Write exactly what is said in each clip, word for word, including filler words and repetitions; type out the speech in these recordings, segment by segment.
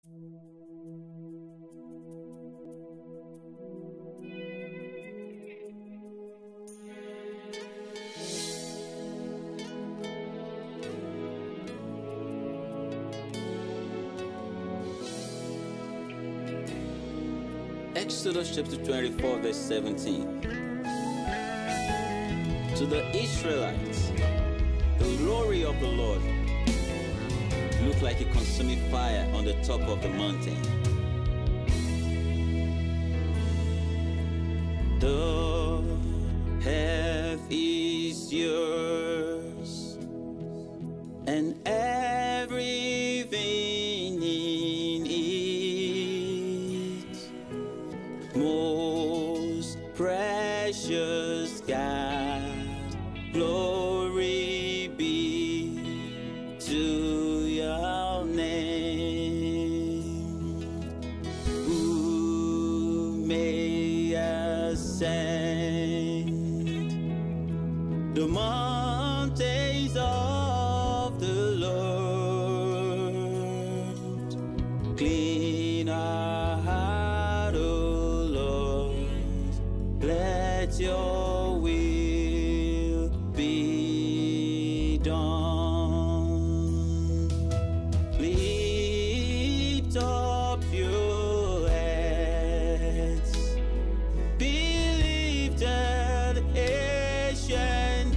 Exodus chapter twenty-four verse seventeen. To the Israelites, the glory of the Lord looked like a consuming fire on the top of the mountain. The earth is yours, and everything in it, most precious God, glory be to your name. Who may ascend the mountains of the Lord? Clean our heart, O Lord, let your will be done. Lift up your heads, be lifted, ancient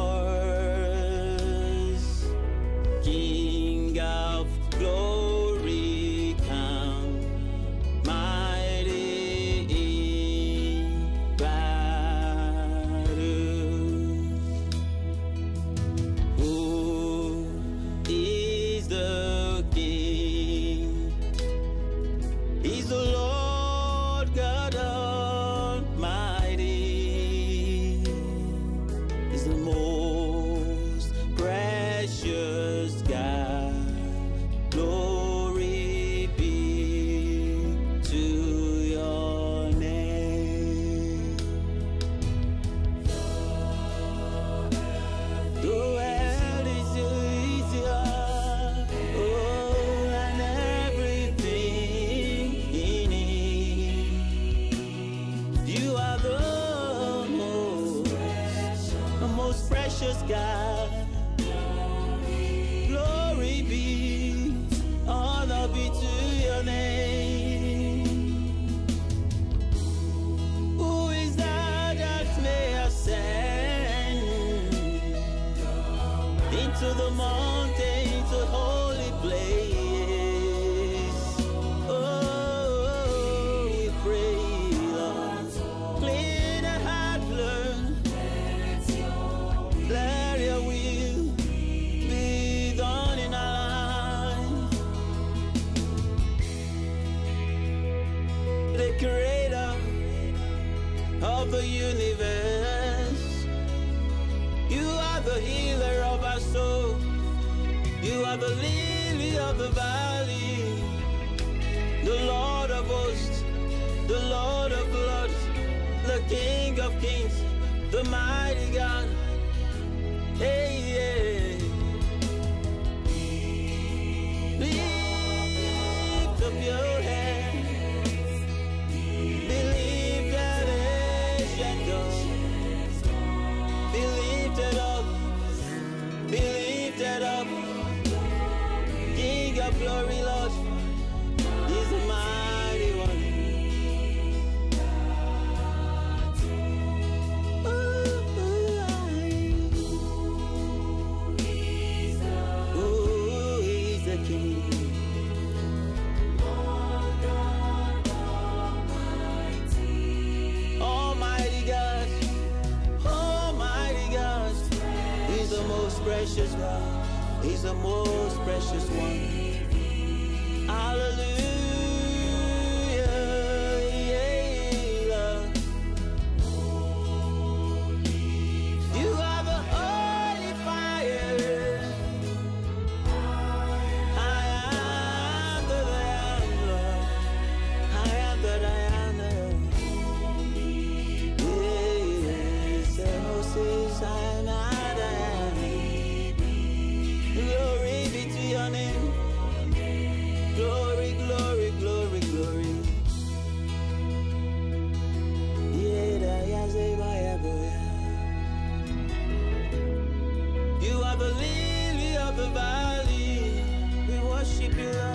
doors. King of glory, come, mighty in battle. Who is the King? He's the Lord God Almighty. He's the most precious God. Glory be to your name. The world is easier, oh, and everything in it. You are the most, the most precious God. Glory be, honor be to your name. Who is that that may ascend into the mountain, to holy place? Oh, we pray, Lord, clean our heart, Lord, let your will be done in our lives. The creator of the universe, you are the healer of our soul. You are the lily of the valley, the Lord of hosts, the Lord of lords, the King of kings, the mighty God. Hey, yeah. Lift up your hands, believe that ancient doors. Be lifted up, be lifted up. King of glory, Lord, is the mighty one. Who is the King? Almighty God, Almighty God, He's the most precious one. He's the most precious one. Hallelujah, yeah, Lord. You are the holy fire. I am that I am, Lord. I am that I am. Yes, Moses, I am that I am. Glory be to your name. Glory, glory. worship you, Lord.